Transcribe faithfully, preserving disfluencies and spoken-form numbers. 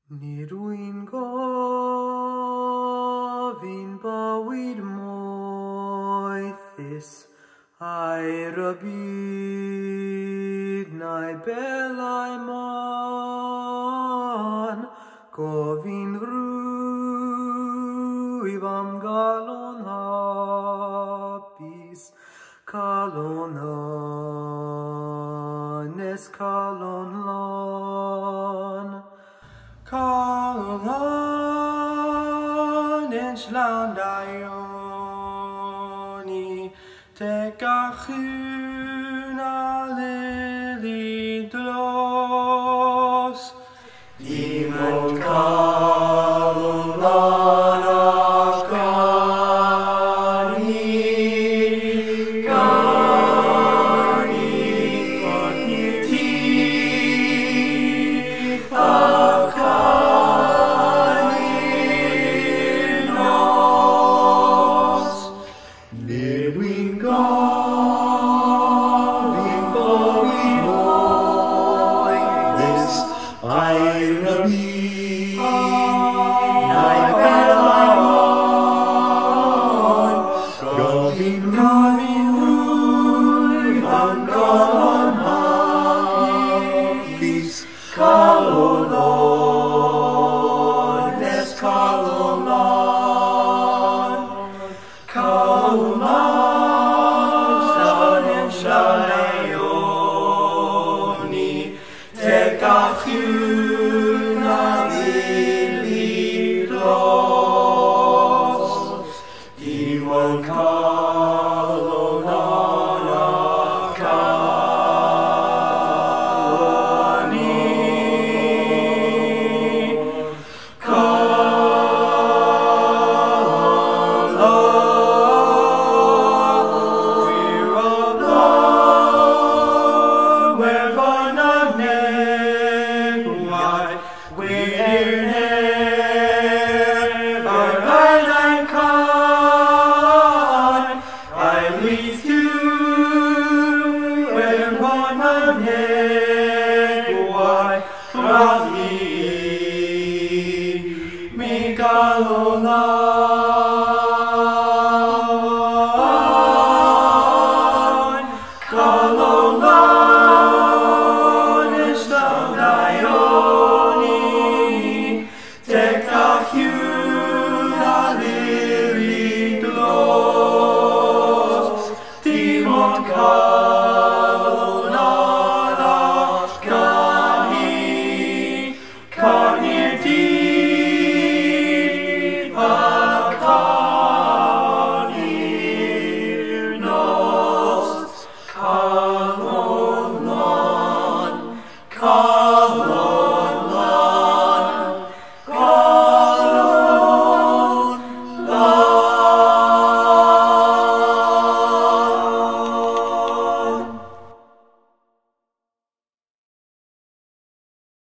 Niruin gofyn bywyd moethus a'r y byd na'i belai man gofyn rwyf am galon hapus calon hanes calon lan Calon in Slandaioni Tek a chwn a lili dlos Dim yn calon lan a gani Gani Ti a Niruin gofyn bywyd moethus a'r y byd na'i belai man gofyn rwyf am galon hapus calon hanes calon lan calon Slandaioni Tek a chwn a lili dlos Dim yn calon lan a gani Mi calon